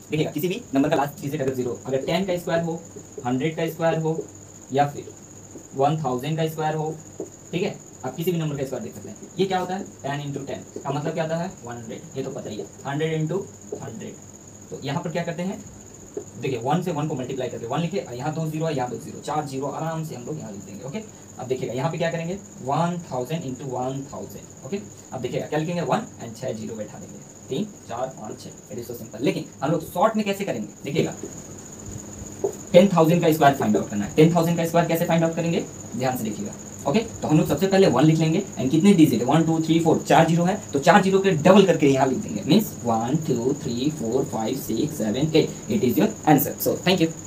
देखिएगा किसी भी नंबर का लास्ट डिजिट अगर 0, अगर 10 का स्क्वायर हो, 100 का स्क्वायर हो या फिर 1000 का स्क्वायर हो, ठीक है, आप किसी भी नंबर का स्क्वायर देख सकते हैं। ये क्या होता है 10 × 10 का मतलब क्या होता है 100, ये तो पता ही है, 100 × 100। तो यहाँ पर क्या करते हैं, देखिए 1 से 1 को मल्टीप्लाई करके 1 लिखे, यहाँ 2 जीरो है, यहाँ 2 जीरो, 4 जीरो आराम से हम लोग यहाँ लिख देंगे। ओके, अब देखिएगा यहाँ पे क्या करेंगे 1000 × 1000। ओके, अब देखिएगा क्या लिखेंगे 1 एंड 6 जीरो बैठा देंगे, 3 4 5 6। It is so simple. लेकिन हम लोग शॉर्ट में कैसे करेंगे, देखिएगा 10,000 का स्क्वायर फाइंड आउट करना है। 10,000 का स्क्वायर कैसे फाइंड आउट करेंगे, ध्यान से देखिएगा। ओके, तो हम लोग सबसे पहले 1 लिख लेंगे एंड कितने डिजिट है 1 2 3 4, 4 जीरो है, तो 4 जीरो के डबल करके यहाँ लिख देंगे, means 1 2 3 4 5 6 7 8। It is your answer. So thank you.